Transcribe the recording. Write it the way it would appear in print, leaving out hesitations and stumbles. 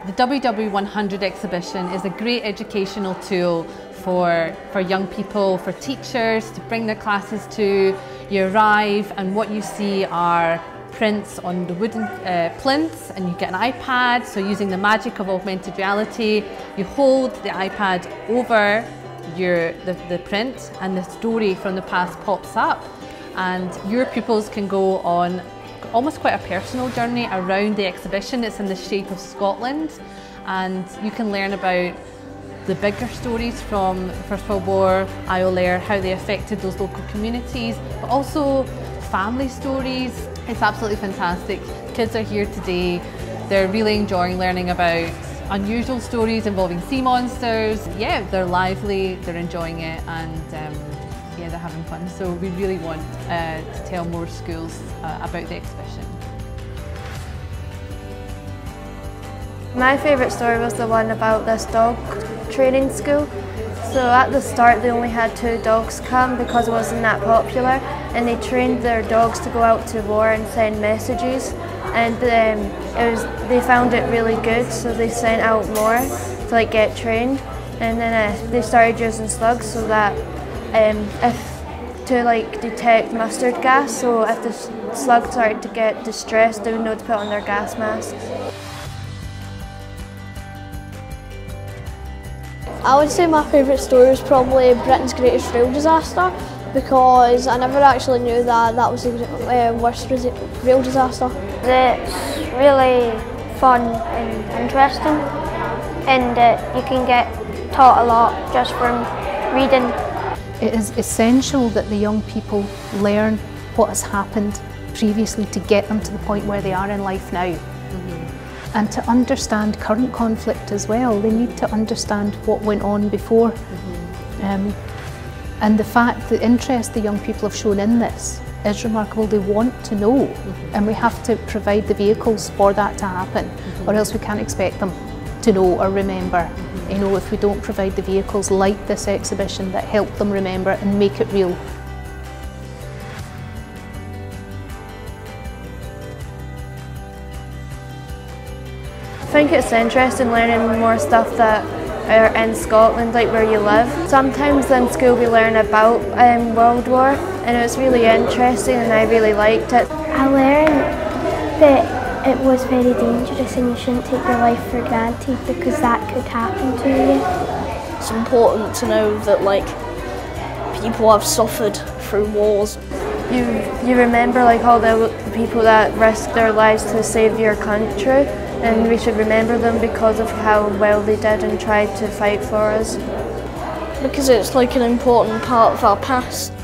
The WW100 Exhibition is a great educational tool for young people, for teachers to bring their classes to. You arrive and what you see are prints on the wooden plinths, and you get an iPad. So using the magic of augmented reality, you hold the iPad over the print and the story from the past pops up, and your pupils can go on almost quite a personal journey around the exhibition. It's in the shape of Scotland, and you can learn about the bigger stories from the First World War, Ayrshire, how they affected those local communities, but also family stories. It's absolutely fantastic. Kids are here today. They're really enjoying learning about unusual stories involving sea monsters. Yeah, they're lively, they're enjoying it, and yeah, they're having fun. So we really want to tell more schools about the exhibition. My favourite story was the one about this dog training school. So at the start they only had 2 dogs come because it wasn't that popular, and they trained their dogs to go out to war and send messages, and they found it really good, so they sent out more to get trained, and then they started using slugs so that to detect mustard gas, so if the slug started to get distressed they would know to put on their gas masks. I would say my favourite story was probably Britain's greatest rail disaster, because I never actually knew that was the worst rail disaster. It's really fun and interesting, and you can get taught a lot just from reading. It is essential that the young people learn what has happened previously to get them to the point where they are in life now. And to understand current conflict as well. They need to understand what went on before. And the fact, the interest the young people have shown in this is remarkable. They want to know, and we have to provide the vehicles for that to happen, or else we can't expect them to know or remember. You know, if we don't provide the vehicles like this exhibition that help them remember and make it real. I think it's interesting learning more stuff that are in Scotland, like where you live. Sometimes in school we learn about World War, and it was really interesting and I really liked it. I learned that it was very dangerous and you shouldn't take your life for granted because that could happen to you. It's important to know that people have suffered through wars. You remember all the people that risked their lives to save your country, and we should remember them because of how well they did and tried to fight for us. Because it's an important part of our past.